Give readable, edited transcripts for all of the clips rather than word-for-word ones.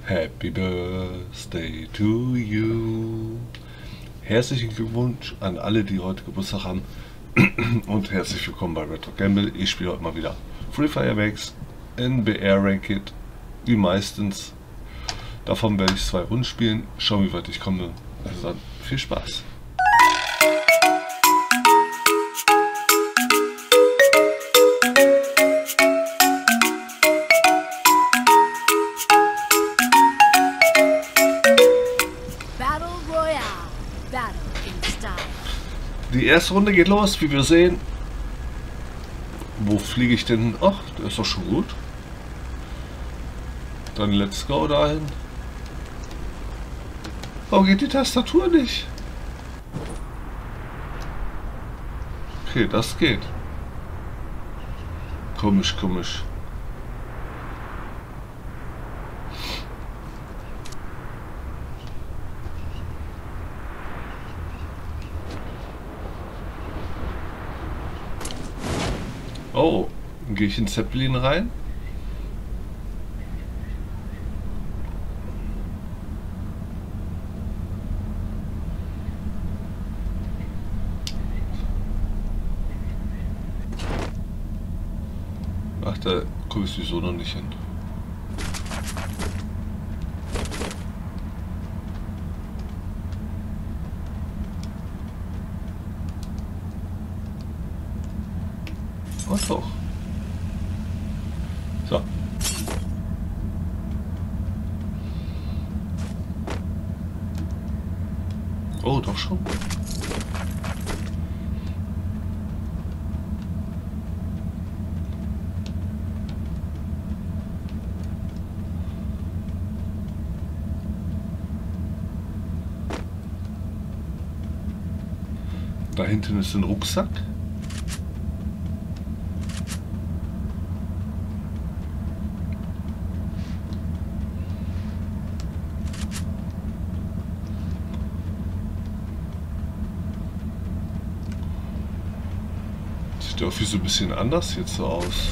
Happy Birthday to you. Herzlichen Glückwunsch an alle, die heute Geburtstag haben. Und herzlich willkommen bei Retro Gamble. Ich spiele heute mal wieder Free Fire Max NBR Ranked, wie meistens. Davon werde ich 2 Runden spielen. Schauen, wie weit ich komme. Also dann viel Spaß. Die erste Runde geht los, wie wir sehen. Wo fliege ich denn hin? Ach, der ist doch schon gut. Dann let's go dahin. Warum geht die Tastatur nicht? Okay, das geht. Komisch, komisch. Oh, dann gehe ich in Zeppelin rein. Ach, da komme ich sowieso noch nicht hin. Oh doch. So. Oh, doch schon. Da hinten ist ein Rucksack. Sieht irgendwie so ein bisschen anders jetzt so aus.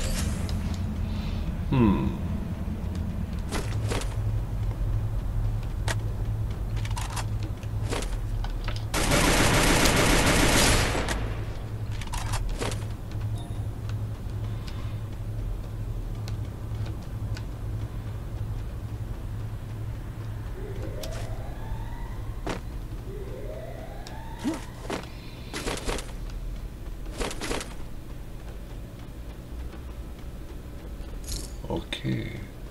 Okay.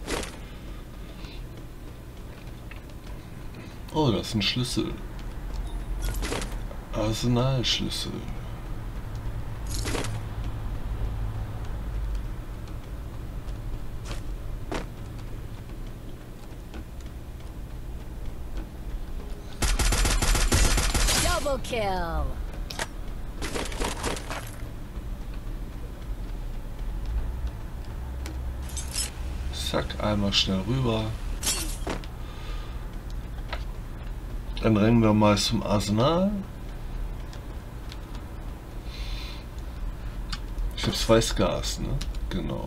Oh, das ist ein Schlüssel. Arsenalschlüssel. Double kill. Zack, einmal schnell rüber. Dann rennen wir mal zum Arsenal. Ich habe Weißgas, ne? Genau.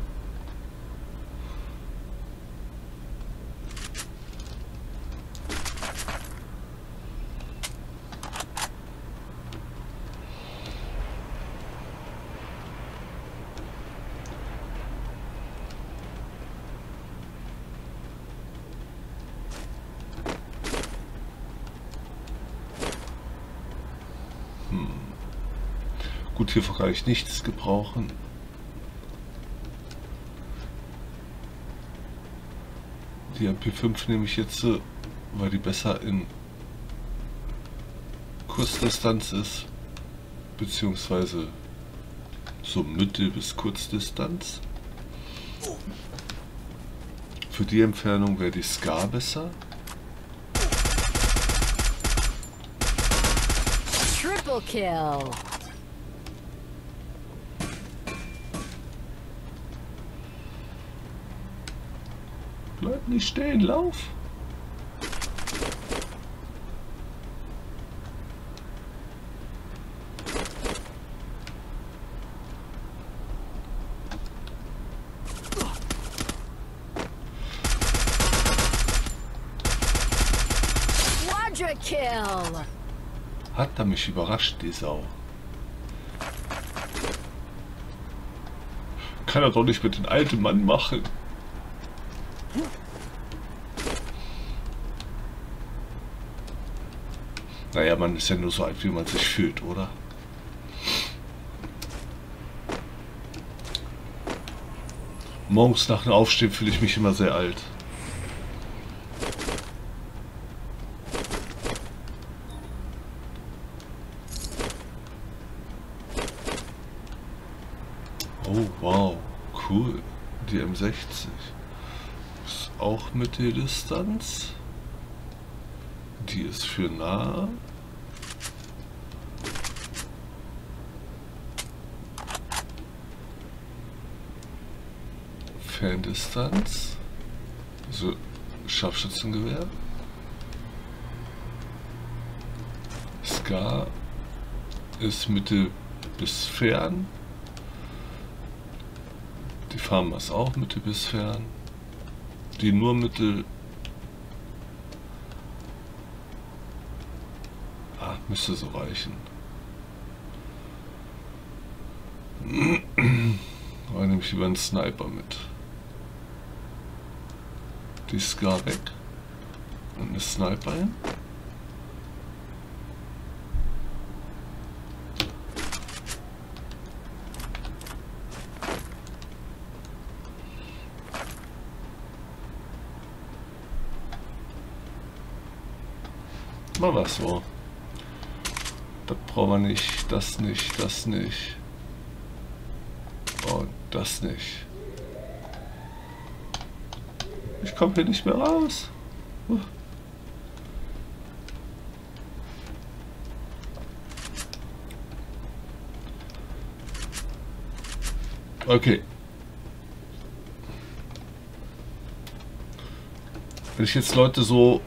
Gut, hiervor kann ich nichts gebrauchen. Die MP5 nehme ich jetzt, weil die besser in Kurzdistanz ist, beziehungsweise so Mittel- bis Kurzdistanz. Für die Entfernung wäre die Scar besser. Triple kill. Bleib nicht stehen, lauf! Quadra kill. Hat er mich überrascht, die Sau. Kann er doch nicht mit dem alten Mann machen. Naja, man ist ja nur so alt, wie man sich fühlt, oder? Morgens nach dem Aufstehen fühle ich mich immer sehr alt. Oh, wow. Cool. Die M60. Ist auch Mitteldistanz. Die ist für nah. Ferndistanz. Also Scharfschützengewehr. Scar ist Mitte bis fern. Die Pharma ist auch Mitte bis fern. Die nur Mittel. Ah, müsste so reichen. Aber nehme ich lieber einen Sniper mit. Die Scar weg. Und eine Sniper hin. Mal was so. Das brauchen wir nicht, das nicht, das nicht. Und das nicht. Ich komme hier nicht mehr raus. Okay. Wenn ich jetzt Leute so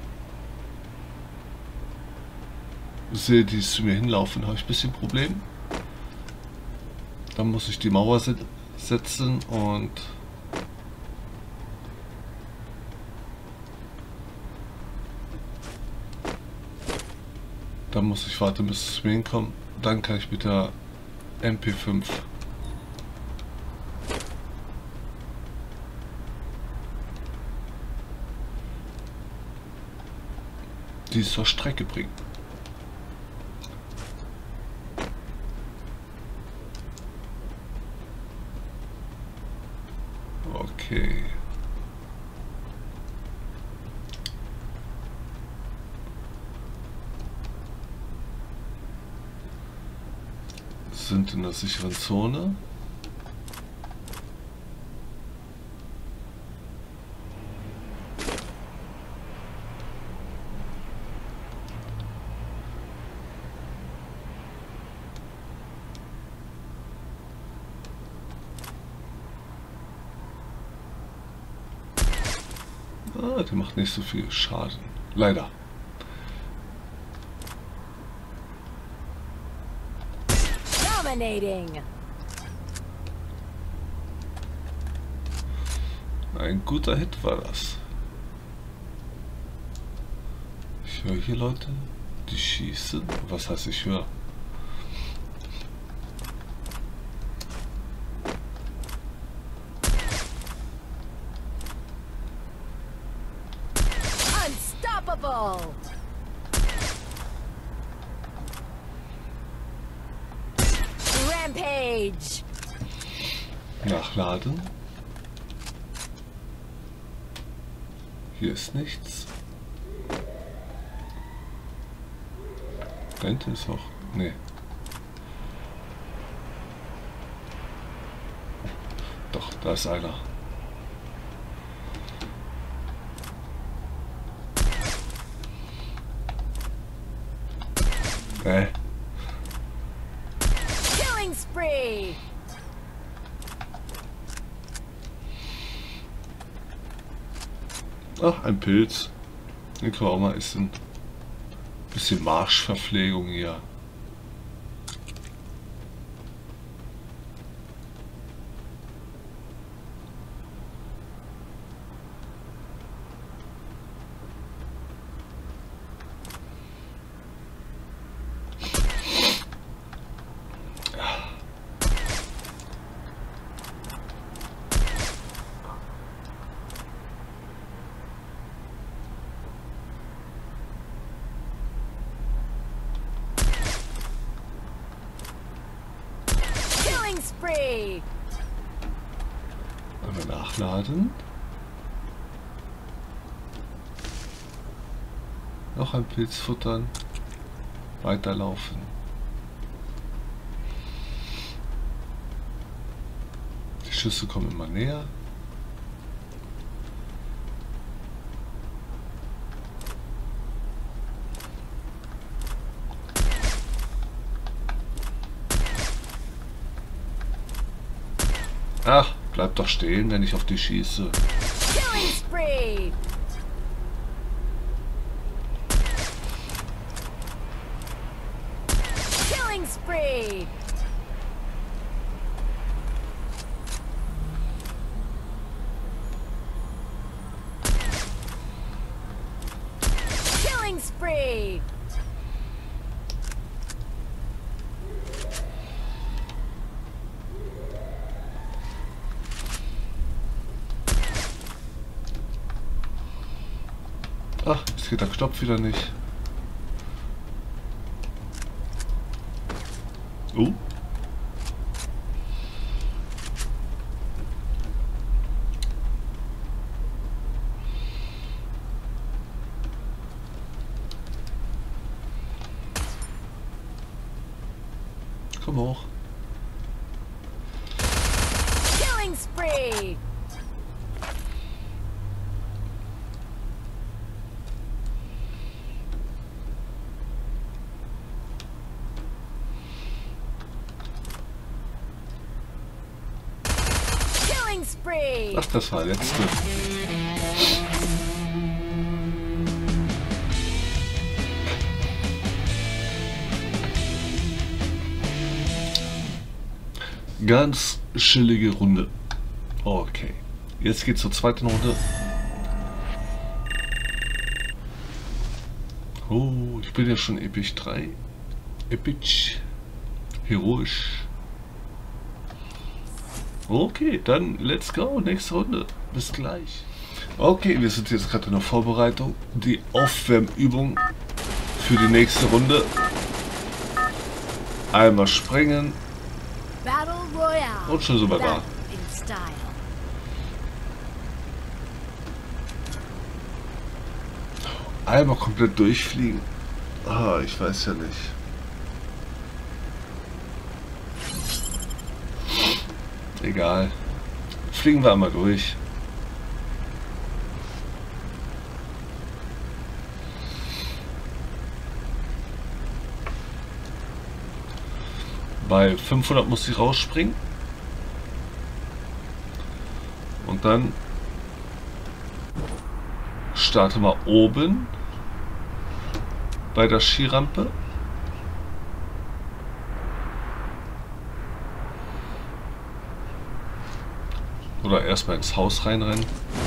sehe, die zu mir hinlaufen, habe ich ein bisschen Problem. Dann muss ich die Mauer setzen und dann muss ich warten, bis es zu mir hinkommt. Dann kann ich mit der MP5 die zur Strecke bringen. Okay. Sind in der sicheren Zone. Ah, die macht nicht so viel Schaden. Leider. Dominating. Ein guter Hit war das. Ich höre hier Leute, die schießen. Was heißt ich höre? Unstoppable. Rampage. Nachladen. Hier ist nichts. Da hinten ist auch. Nee. Doch, da ist einer. Killing spree. Ach, ein Pilz. Den können wir auch mal essen. Bisschen Marschverpflegung hier. spree. Einmal nachladen. Noch ein Pilz futtern. Weiterlaufen. Die Schüsse kommen immer näher. Ach, bleib doch stehen, wenn ich auf dich schieße. Killing spree. Killing spree. Killing spree. Ach, jetzt geht der Knopf wieder nicht. Komm hoch. Killing spree. Killing spree. Ach, das war der letzte. Ganz chillige Runde. Okay. Jetzt geht's zur zweiten Runde. Oh, ich bin ja schon Epic 3. Epic. Heroisch. Okay, dann let's go. Nächste Runde. Bis gleich. Okay, wir sind jetzt gerade in der Vorbereitung. Die Aufwärmübung für die nächste Runde. Einmal springen. Battle Royale. Und schon so weit da. Battle in style. Einmal komplett durchfliegen. Ah, ich weiß ja nicht. Egal. Fliegen wir einmal durch. Bei 500 muss ich rausspringen. Und dann starten wir oben bei der Skirampe. Oder erstmal ins Haus reinrennen.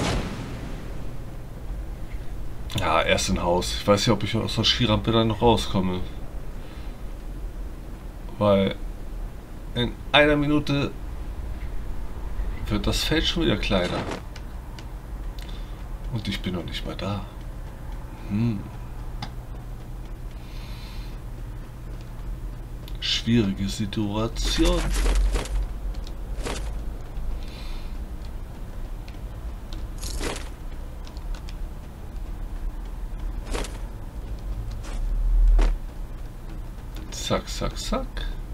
Ja, erst ins Haus. Ich weiß nicht, ob ich aus der Skirampe dann noch rauskomme. Weil in einer Minute wird das Feld schon wieder kleiner. Und ich bin noch nicht mal da. Schwierige Situation. Zack, zack, zack.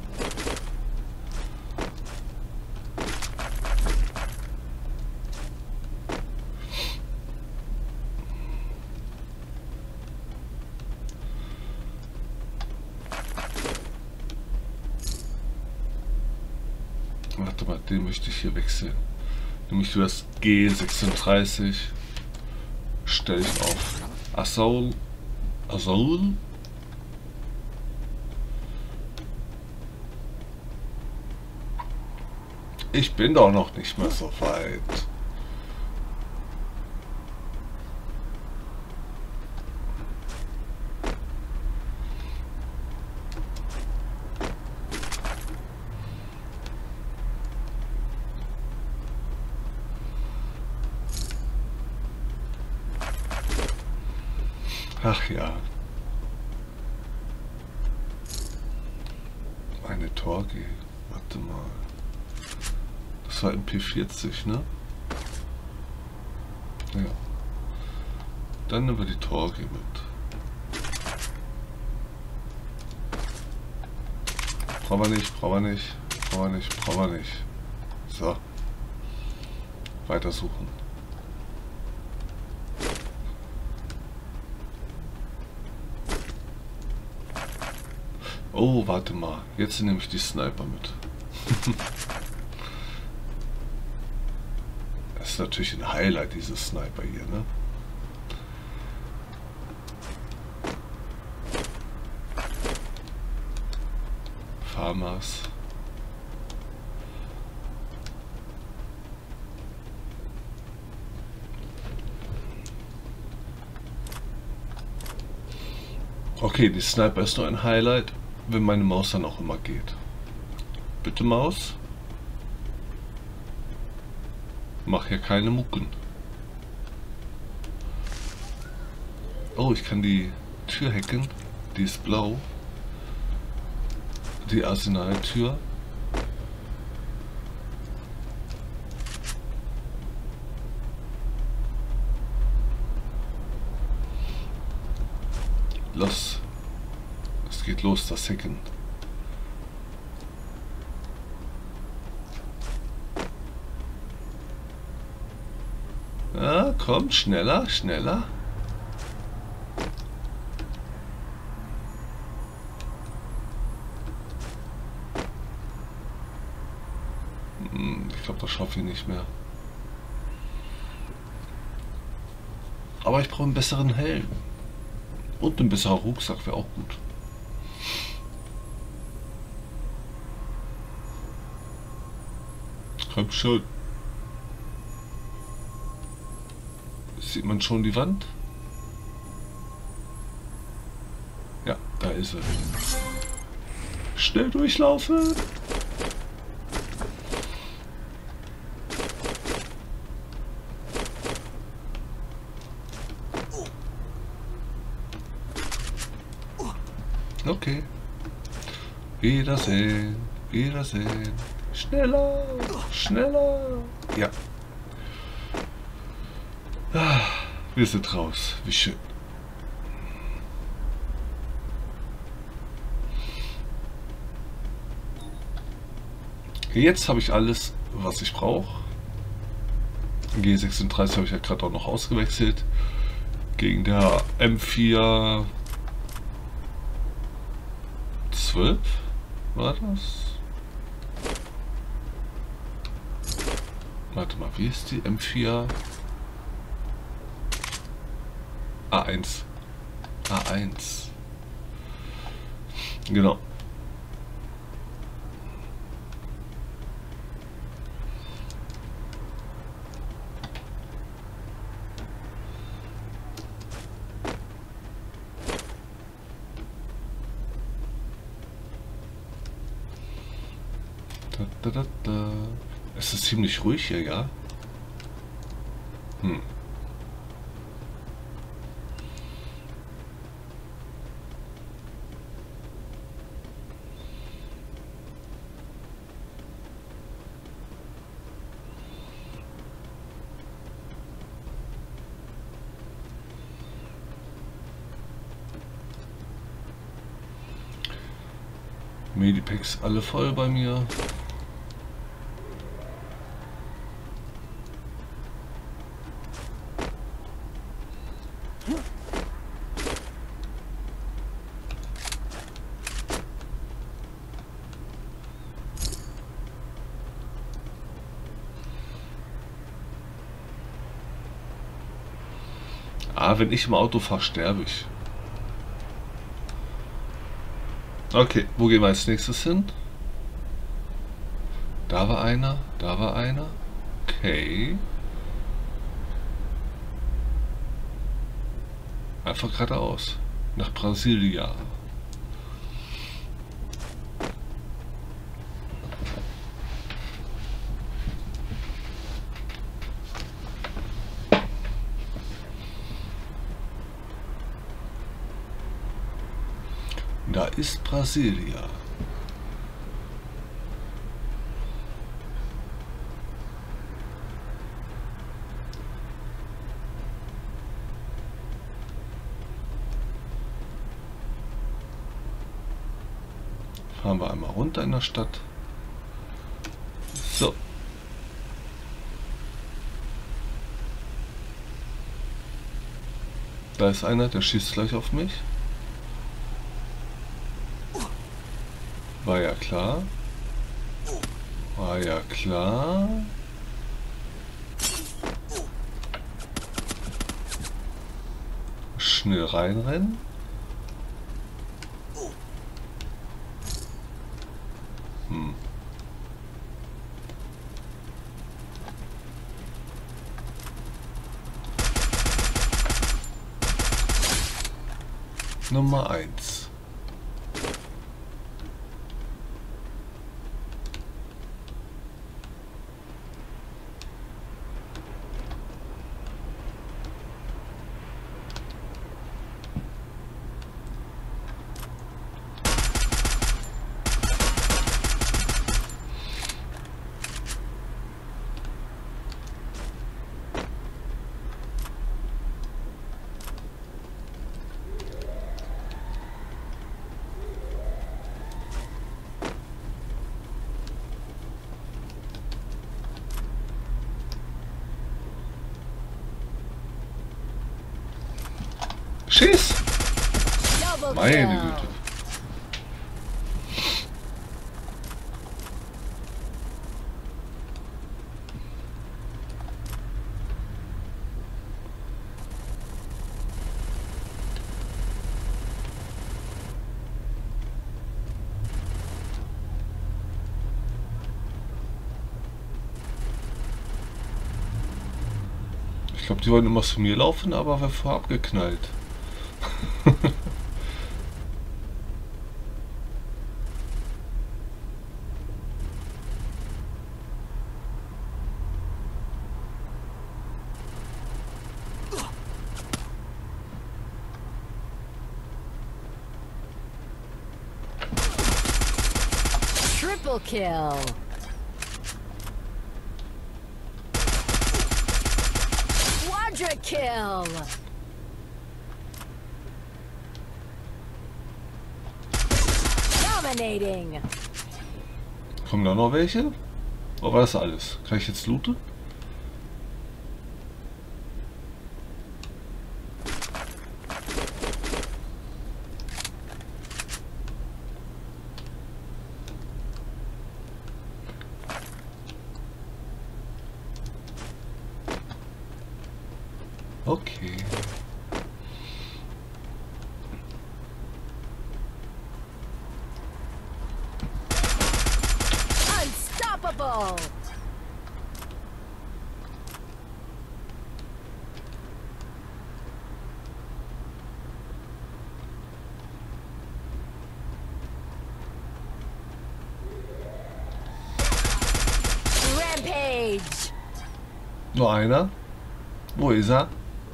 Warte mal, den möchte ich hier wechseln. Nämlich für das G36 stelle ich auf Assault. Assault? Ich bin doch noch nicht mehr so weit. Ach ja. Eine Torge. Warte mal. Das war MP40, ne? Ja. Dann nehmen wir die Torge mit. Brauchen wir nicht, brauchen wir nicht, brauchen wir nicht, brauchen wir nicht. So. Weitersuchen. Oh, warte mal. Jetzt nehme ich die Sniper mit. Das ist natürlich ein Highlight, dieses Sniper hier, ne? Farmers. Okay, die Sniper ist nur ein Highlight, wenn meine Maus dann auch immer geht. Bitte Maus. Mach hier keine Mucken. Oh, ich kann die Tür hacken. Die ist blau. Die Arsenaltür. Los. Es geht los, das Hacken. Ja, komm, schneller, schneller. Ich glaube, das schaffe ich nicht mehr. Aber ich brauche einen besseren Helm. Und ein besserer Rucksack wäre auch gut. Komm schon. Sieht man schon die Wand? Ja, da ist er. Schnell durchlaufen! Okay. Wiedersehen. Wiedersehen. Schneller. Schneller. Ja. Ah, wir sind raus. Wie schön. Jetzt habe ich alles, was ich brauche. G36 habe ich ja gerade auch noch ausgewechselt. Gegen der M4 12 war das? Warte mal, wie ist die M4? A1. A1. Genau. Es ist ziemlich ruhig hier, ja? Medipacks alle voll bei mir. Ah, wenn ich im Auto fahre, sterbe ich. Okay, wo gehen wir als nächstes hin? Da war einer, da war einer. Okay. Einfach geradeaus. Nach Brasilia. Da ist Brasilia. Fahren wir einmal runter in der Stadt. So. Da ist einer, der schießt gleich auf mich. War ja klar. War ja klar. Schnell reinrennen. Nummer 1. Schieß! Meine Güte. Ich glaube, die wollen immer zu mir laufen, aber wir vorher abgeknallt. Triple kill. Quadra kill. Dominating. Kommen da noch welche? Oder war das alles? Kann ich jetzt looten? Okay. Unstoppable. Rampage. Nur einer? Wo ist er?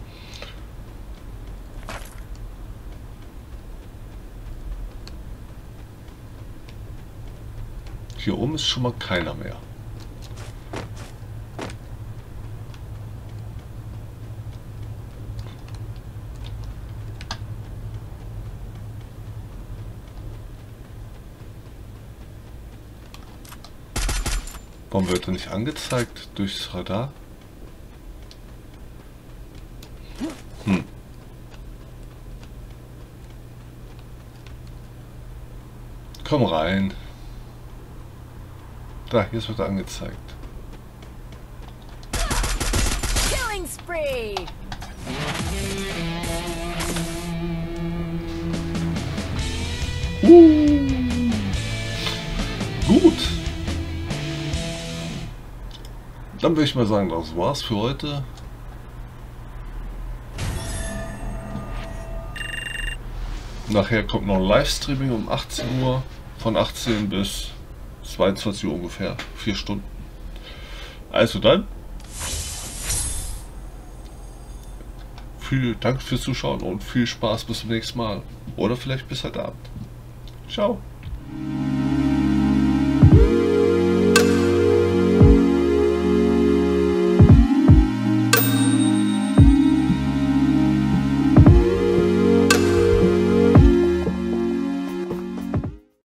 Hier oben ist schon mal keiner mehr. Warum wird er nicht angezeigt durchs Radar? Komm rein. Da, jetzt wird er angezeigt. Killing spree. Gut. Dann würde ich mal sagen, das war's für heute. Nachher kommt noch ein Livestreaming um 18 Uhr. Von 18 bis 22 Uhr ungefähr. 4 Stunden. Also dann. Vielen Dank fürs Zuschauen und viel Spaß bis zum nächsten Mal. Oder vielleicht bis heute Abend. Ciao.